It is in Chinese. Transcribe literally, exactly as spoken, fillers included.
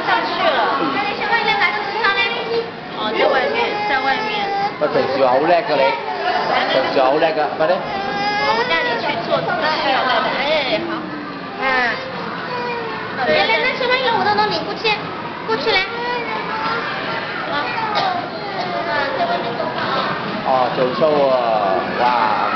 上去了。你先问一下哪个车上呢？哦，在外面，在外面。 我平時話好叻㗎你，平時話好叻㗎，快啲。 我帶你去坐车去了，哎，好。嗯。来来，那小朋友我都能领过去，过去来。啊。啊，在外面走吧啊。 哦，做操喎，哇！